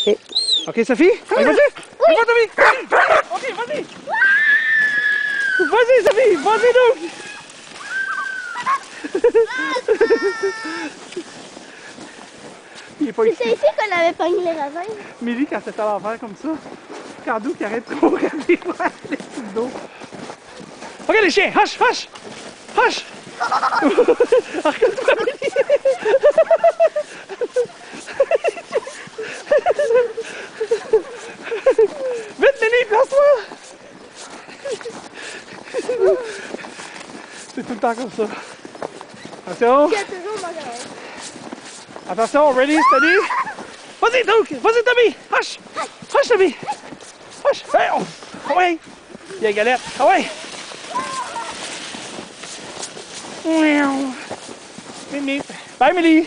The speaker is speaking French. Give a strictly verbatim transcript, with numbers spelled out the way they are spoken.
Ok. Ok, Sophie? Allez, vas-y! Oui. Va, Sophie! Ok, vas-y! Vas-y, Sophie! Vas-y, donc! Il est pas C'était ici. ici qu'on avait pogné les raisins. Milly, quand c'est à l'envers comme ça, Cardou qui arrête trop regarder voir les petits dos. Ok, les chiens! Hush! Hush! Hush! Recule-toi, Milly! Vite, Milly, place-toi! C'est tout le temps comme ça. Attention! Il y a toujours mon oreille. Attention, ready, steady! Vas-y, donc! Vas-y, Tommy! Hush! Hush, Tommy! Hush! Hey, oh! Ah ouais! Il y a galette! Ah ouais! Mimi! Bye, Milly!